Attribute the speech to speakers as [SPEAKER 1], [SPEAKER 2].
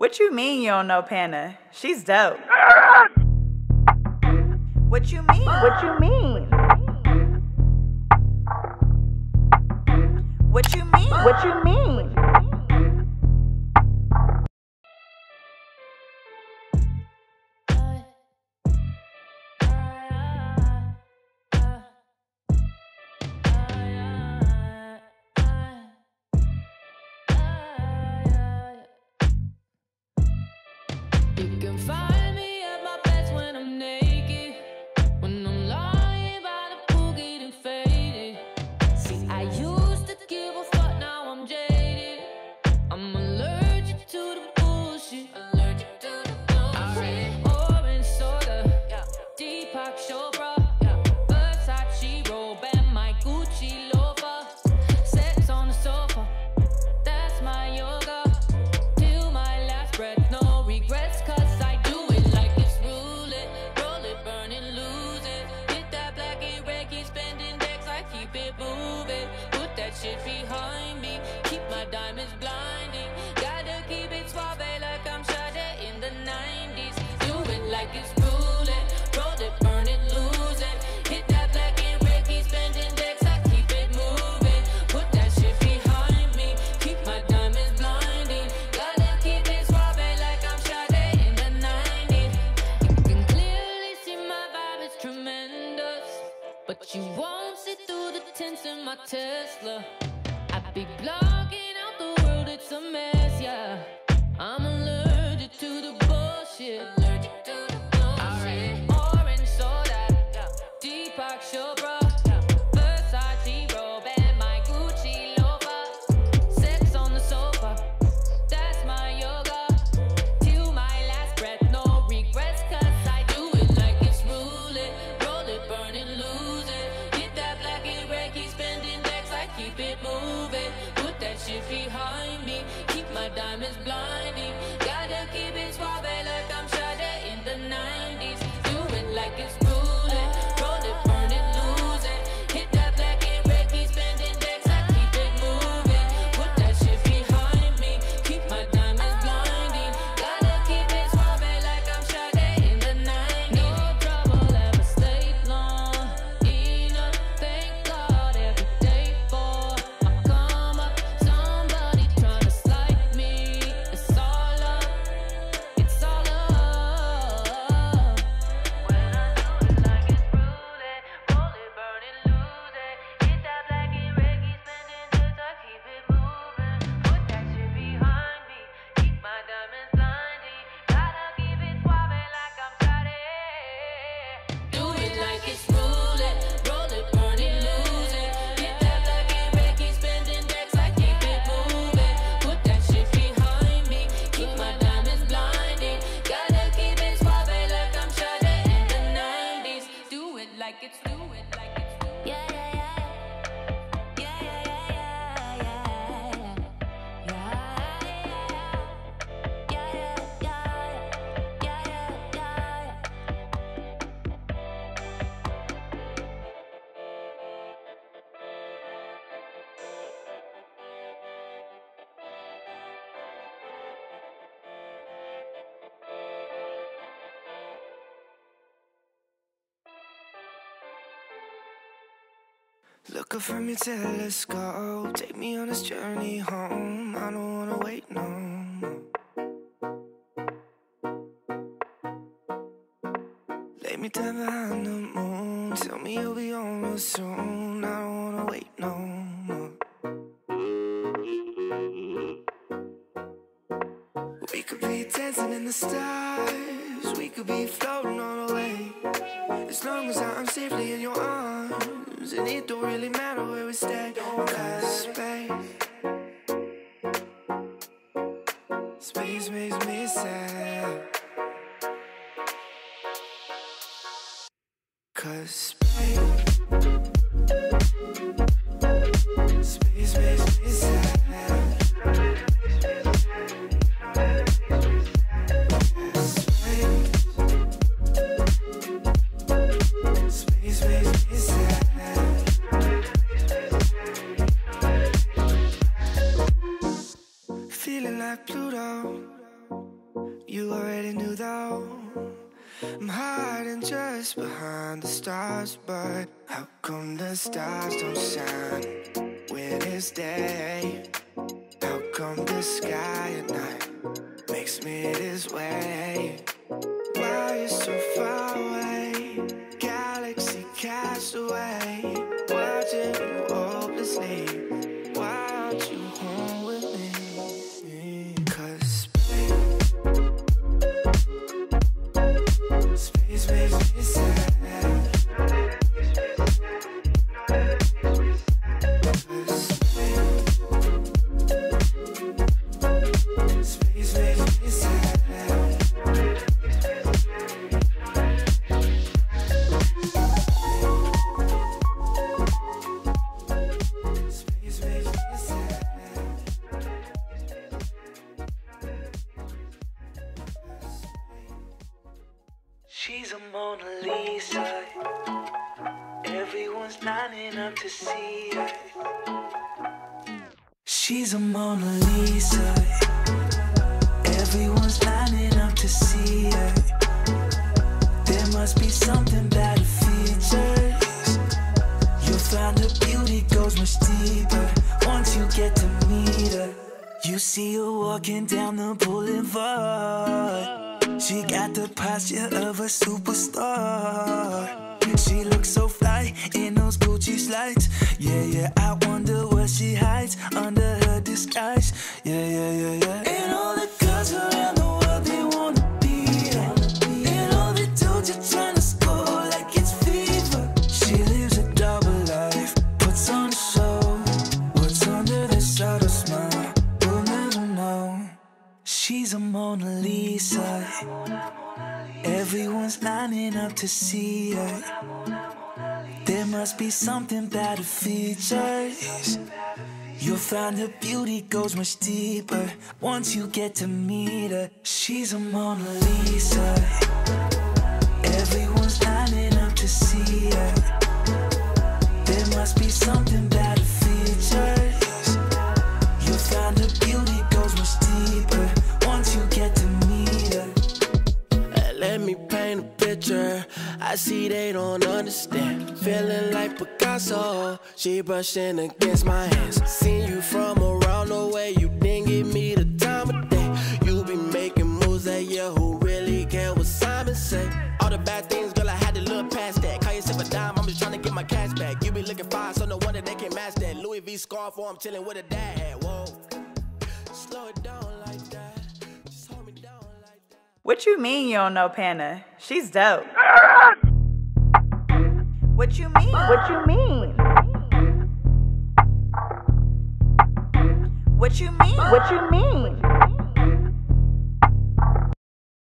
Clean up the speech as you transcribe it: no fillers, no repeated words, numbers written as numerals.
[SPEAKER 1] What you mean you don't know Panna? She's dope. What you mean? What you mean? What you mean? What you mean?
[SPEAKER 2] You can find me at my best when I'm naked, when I'm lying by the pool getting faded. See, I used to give a fuck, now I'm jaded. I'm allergic to the bullshit. Allergic to the bullshit. I read orange soda, Deepak Chopra, Versace robe and my Gucci loafer. Sex on the sofa, that's my yoga. Till my last breath, no regrets, 'cause I do it like it's roulette. Roll it, burn it, lose it. Hit that black and red, keep spending decks, I keep it moving. Put that shit behind me, keep my diamonds blinding. Gotta keep it suave like I'm Sade in the 90s. Do it like it's roulette. Roll it, burn it, lose it. Hit that black and red, keep spending decks, I keep it moving. Put that shit behind me, keep my diamonds blinding. Gotta keep it suave like I'm Sade in the 90s. You can clearly see my vibe is tremendous, but you won't see through the tints in my Tesla. I be blocking out the world, it's a mess, yeah. I'm allergic to the bullshit. Allergic to the bullshit. I read orange soda, Deepak Chopra, Versace robe and my Gucci loafer. Sex on the sofa, that's my yoga. Till my last breath, no regrets, 'cause I do it like it's roulette. Roll it, burn it, lose it. Hit that black and red, keep spending decks, I keep it moving. Put that shit behind me, keep my diamonds blinding. Gotta keep it suave like I'm Sade in the 90s. Do it like it's roulette. Roll it, burn it, lose it. Hit that black and red, keep spending decks, I keep it moving. Put that shit behind me, keep my diamonds blinding. Gotta keep it suave like I'm Sade in the 90s. No trouble ever stayed long enough. Thank God every day for my come up. Somebody tryna slide me. It's all love. It's all love. When I do it like it's roulette, roll it, burn it, lose it. Hit that black and red, keep spending days, I keep it moving. Put that shit behind me, keep my diamonds blinding. Gotta keep it suave like I'm Sade. Do it like it's roulette, roll it, burn it, lose it. Hit that black and red, keep spending decks, I keep it moving. Put that shit behind me, keep my diamonds blinding. Gotta keep it suave like I'm Sade in the 90s. Do it like it's, do it like it's, yeah, yeah, yeah. Yeah, yeah, yeah, yeah, yeah, yeah. Yeah, yeah, yeah, yeah, yeah, yeah.
[SPEAKER 3] Look up from your telescope, take me on this journey home. I don't wanna wait no more. Lay me down behind the moon, tell me you'll be on real soon. I don't wanna wait no more. We could be dancing in the stars, we could be floating on the way. As long as I'm safely in your arms, and it don't really matter where we stay. 'Cause space makes me sad. 'Cause space makes me sad. Space makes me sad. Feeling like Pluto. knew though. I'm hiding just behind the stars, but how come the stars don't shine when it's day? How come the sky at night makes me this way? Why you so far away? Galaxy cast away, watching you hopelessly. Why aren't you home with me? 'Cause space makes me sad. Space makes me sad. Space makes me sad. She's a Mona Lisa. Everyone's lining up to see her. She's a Mona Lisa. Everyone's lining up to see her. There must be something about her features. You'll find her beauty goes much deeper once you get to meet her. You see her walking down the boulevard. She got the posture of a superstar. She looks so fly in those Gucci slides. Yeah, yeah, I wonder what she hides under her disguise. Yeah, yeah, yeah, yeah. And all the girls around the world, they wanna be her. And all the dudes are trying to score like it's fever. She lives a double life, puts on a show. What's under this subtle smile, we'll never know. She's a Mona Lisa. Everyone's lining up to see her. There must be something about her features. You'll find her beauty goes much deeper once you get to meet her. She's a Mona Lisa. Everyone's lining up to see her. There must be something about her features. You'll find her beauty goes much deeper once you get to meet her.
[SPEAKER 4] Let me paint a picture. I see they don't understand. Feeling like Picasso. She brushing against my hands. Seen you from around the way. You didn't give me the time of day. You be making moves that year. Who really care what Simon say? All the bad things, girl, I had to look past that. Call yourself a dime, I'm just trying to get my cash back. You be looking fine, so no wonder they can't match that. Louis V scarf, or I'm chilling with a dad hat. Whoa, slow it down like that. Just hold me down like that.
[SPEAKER 1] What you mean you don't know Panna? She's dope. What you mean? What you mean? What you mean? What you mean?